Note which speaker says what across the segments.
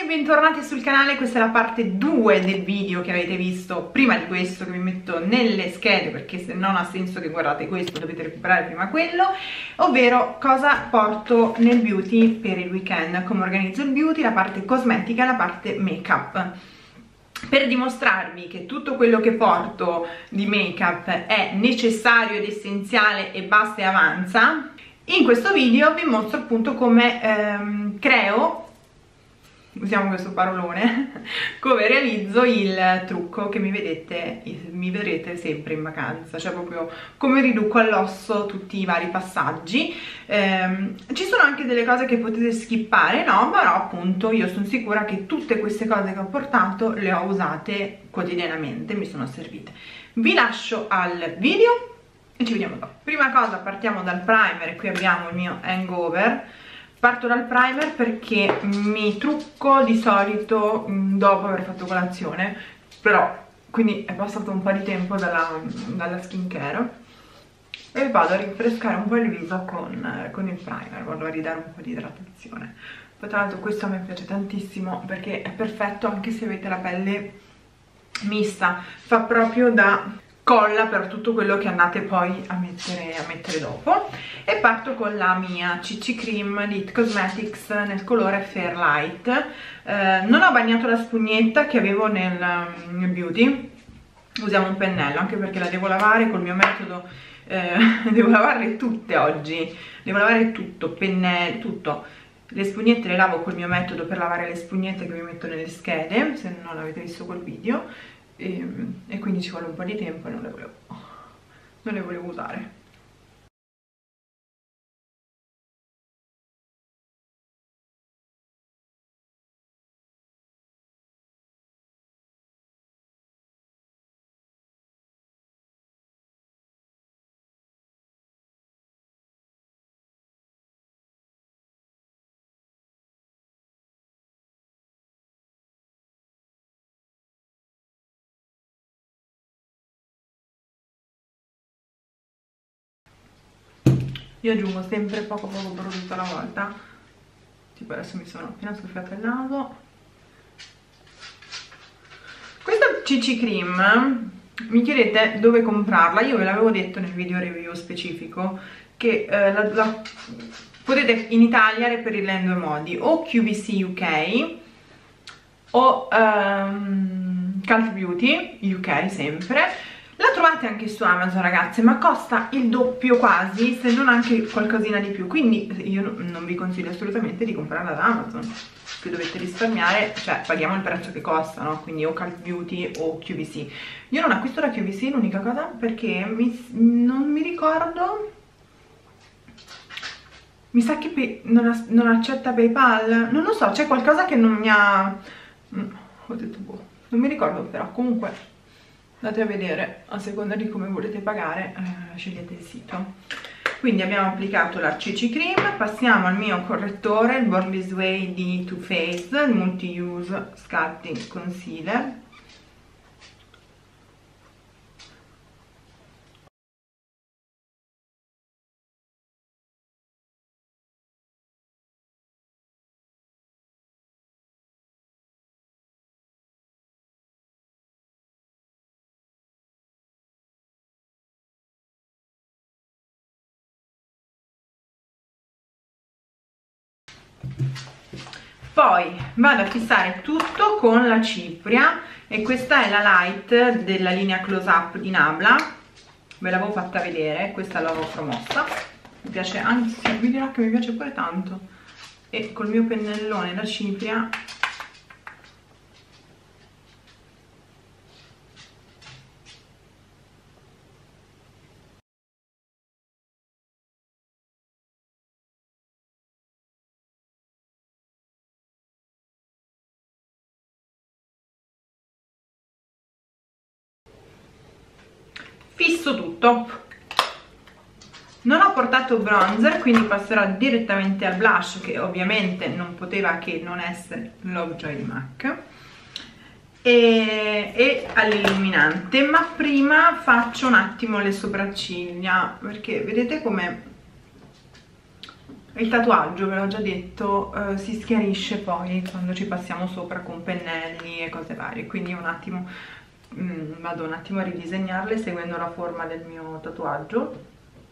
Speaker 1: e bentornati sul canale. Questa è la parte 2 del video che avete visto prima di questo, che vi metto nelle schede perché se no non ha senso che guardate questo, dovete recuperare prima quello, ovvero cosa porto nel beauty per il weekend, come organizzo il beauty, la parte cosmetica e la parte make up, per dimostrarvi che tutto quello che porto di make up è necessario ed essenziale e basta e avanza. In questo video vi mostro appunto come creo, usiamo questo parolone, come realizzo il trucco che mi vedrete sempre in vacanza, cioè proprio come riduco all'osso tutti i vari passaggi. Ci sono anche delle cose che potete skippare, no? Però appunto io sono sicura che tutte queste cose che ho portato le ho usate quotidianamente, mi sono servite. Vi lascio al video e ci vediamo dopo. Prima cosa partiamo dal primer, e qui abbiamo il mio hangover. Parto dal primer perché mi trucco di solito dopo aver fatto colazione, però quindi è passato un po' di tempo dalla skincare e vado a rinfrescare un po' il viso con il primer, vado a ridare un po' di idratazione. Poi tra l'altro questo a me piace tantissimo perché è perfetto anche se avete la pelle mista, fa proprio da colla per tutto quello che andate poi a mettere dopo. E parto con la mia CC Cream di It Cosmetics nel colore Fairlight. Non ho bagnato la spugnetta che avevo nel beauty, usiamo un pennello anche perché la devo lavare col mio metodo. Devo lavarle tutte oggi, devo lavare tutto, pennello, tutto. Le spugnette le lavo col mio metodo per lavare le spugnette che vi metto nelle schede, se non avete visto quel video. E quindi ci vuole un po' di tempo e non le volevo usare. Io aggiungo sempre poco prodotto alla volta, tipo adesso mi sono appena soffiato il naso. Questa CC Cream mi chiedete dove comprarla, io ve l'avevo detto nel video review specifico che la potete in Italia reperirla in due modi, o QVC UK o Cult Beauty UK sempre. La trovate anche su Amazon, ragazze, ma costa il doppio quasi, se non anche qualcosina di più, quindi io non vi consiglio assolutamente di comprarla da Amazon, che dovete risparmiare, cioè paghiamo il prezzo che costa, no? Quindi o Cult Beauty o QVC. Io non acquisto la QVC, l'unica cosa, perché non mi ricordo, mi sa che non accetta PayPal, non lo so, c'è qualcosa che non mi ha... ho detto boh, non mi ricordo, però comunque andate a vedere, a seconda di come volete pagare, scegliete il sito. Quindi abbiamo applicato la CC Cream, passiamo al mio correttore, il Born This Way di Too Faced, il Multi-Use Sculpting Concealer. Poi vado a fissare tutto con la cipria e questa è la light della linea Close Up di Nabla, ve l'avevo fatta vedere, questa l'avevo promossa, mi piace, anzi vi dirò che mi piace pure tanto, e col mio pennellone da cipria fisso tutto. Non ho portato bronzer, quindi passerò direttamente al blush, che ovviamente non poteva che non essere Lovejoy di MAC, e all'illuminante. Ma prima faccio un attimo le sopracciglia, perché vedete come Il tatuaggio, ve l'ho già detto, si schiarisce poi quando ci passiamo sopra con pennelli e cose varie, quindi un attimo vado un attimo a ridisegnarle seguendo la forma del mio tatuaggio.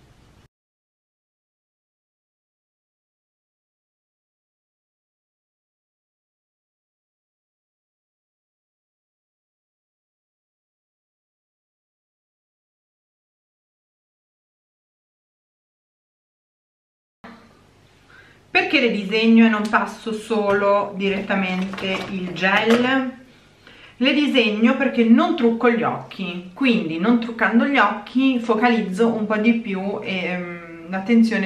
Speaker 1: Perché le disegno e non passo solo direttamente il gel? Le disegno perché non trucco gli occhi, quindi non truccando gli occhi focalizzo un po' di più l'attenzione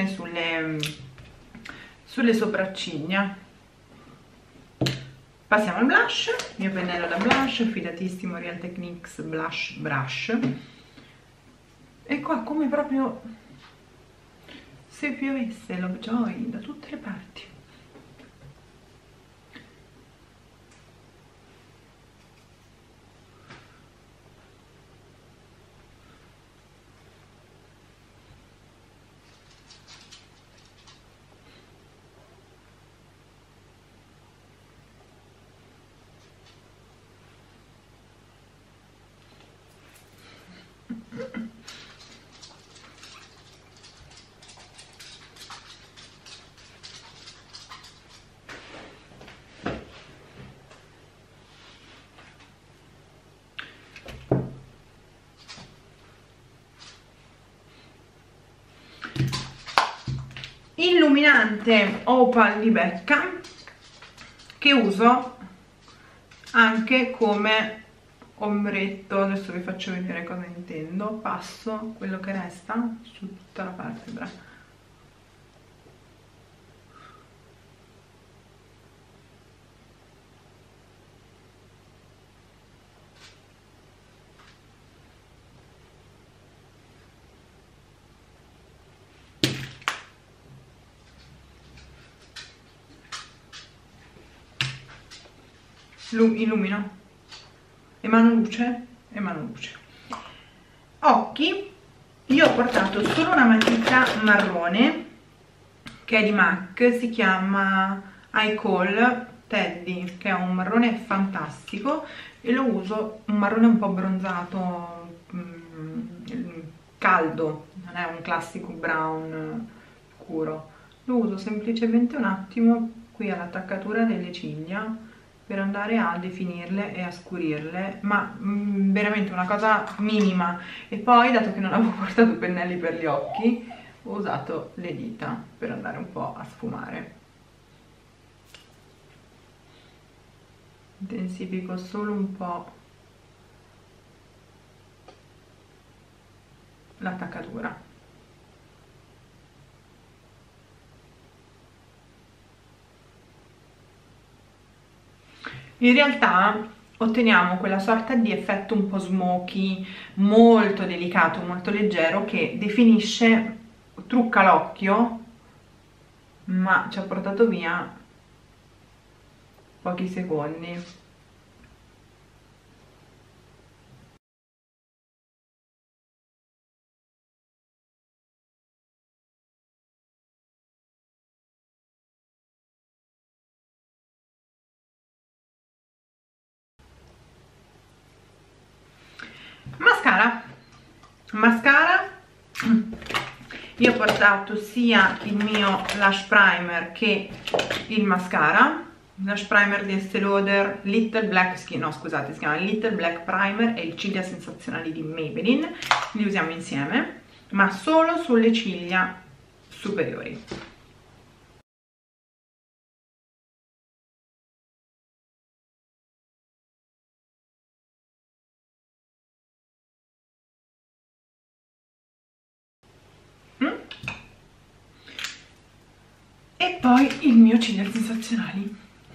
Speaker 1: sulle sopracciglia. Passiamo al blush, il mio pennello da blush, fidatissimo Real Techniques Blush Brush. E qua come proprio se piovesse Lovejoy da tutte le parti. Illuminante Opal di Becca, che uso anche come ombretto. Adesso vi faccio vedere cosa intendo. Passo quello che resta su tutta la palpebra. Illumino, emano luce, emano luce. Occhi, io ho portato solo una matita marrone che è di MAC, si chiama I Call Teddy, che è un marrone fantastico e lo uso, un marrone un po' bronzato, caldo, non è un classico brown scuro. Lo uso semplicemente un attimo qui all'attaccatura delle ciglia per andare a definirle e a scurirle, ma veramente una cosa minima. E poi, dato che non avevo portato pennelli per gli occhi, ho usato le dita per andare un po' a sfumare. Intensifico solo un po' l'attaccatura. In realtà otteniamo quella sorta di effetto un po' smoky, molto delicato, molto leggero, che definisce, trucca l'occhio, ma ci ha portato via pochi secondi. Mascara, io ho portato sia il mio lash primer che il mascara. Lash primer di Estée Lauder Little Black Skin, no scusate, si chiama Little Black Primer, e il ciglia sensazionali di Maybelline, li usiamo insieme ma solo sulle ciglia superiori. E poi il mio ciglia sensazionali.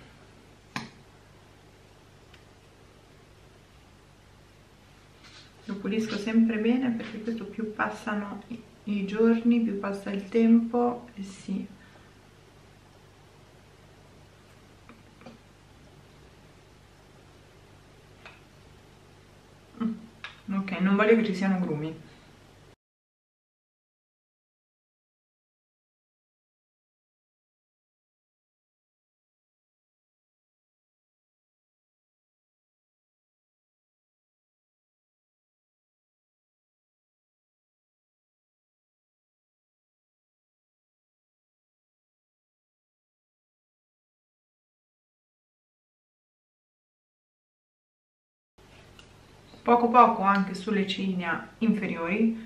Speaker 1: Lo pulisco sempre bene perché questo più passano i giorni, più passa il tempo e si ok, non voglio che ci siano grumi. poco poco anche sulle ciglia inferiori.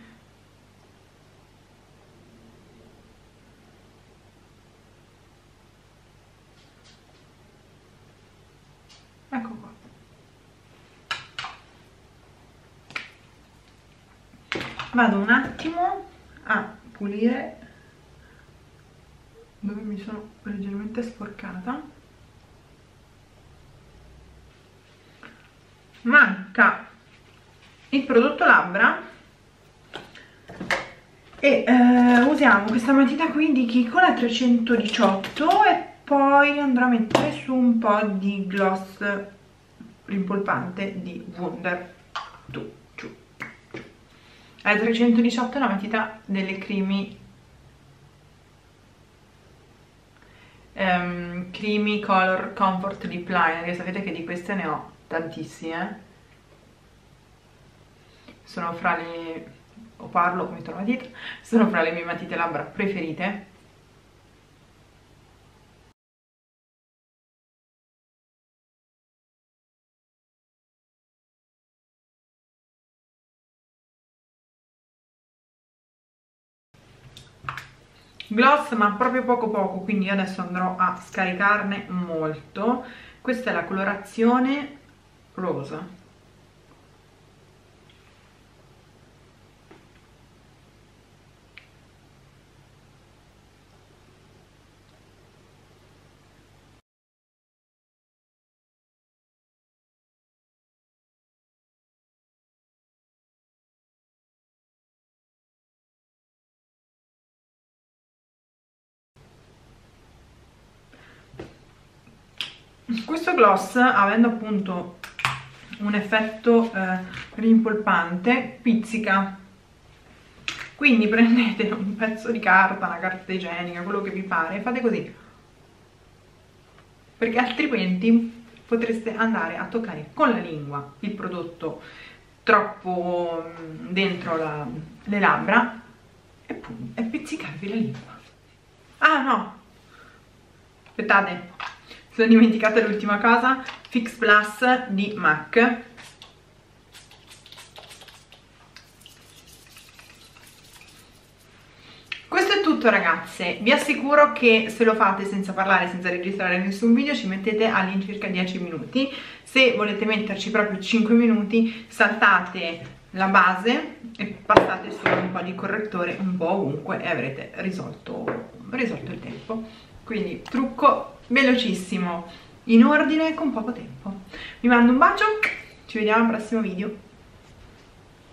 Speaker 1: Ecco qua. Vado un attimo a pulire dove mi sono leggermente sporcata. Manca il prodotto labbra e usiamo questa matita qui di Kiko, la 318, e poi andrò a mettere su un po' di gloss rimpolpante di Wonder. La 318 è una matita delle Creamy Color Comfort Lip Liner, che sapete che di queste ne ho tantissime. Sono fra le... metto la matita, sono fra le mie matite labbra preferite. Gloss, ma proprio poco poco, quindi adesso andrò a scaricarne molto. Questa è la colorazione rosa. Questo gloss, avendo appunto un effetto rimpolpante, pizzica, quindi prendete un pezzo di carta, una carta igienica, quello che vi pare, e fate così, perché altrimenti potreste andare a toccare con la lingua il prodotto troppo dentro le labbra e pizzicarvi la lingua. Ah no, aspettate, sono dimenticata l'ultima cosa, Fix Plus di MAC. Questo è tutto, ragazze. Vi assicuro che se lo fate senza parlare, senza registrare nessun video, ci mettete all'incirca 10 minuti. Se volete metterci proprio 5 minuti, saltate la base e passate solo un po' di correttore un po' ovunque e avrete risolto il tempo. Quindi trucco velocissimo, in ordine, con poco tempo. Vi mando un bacio, ci vediamo al prossimo video.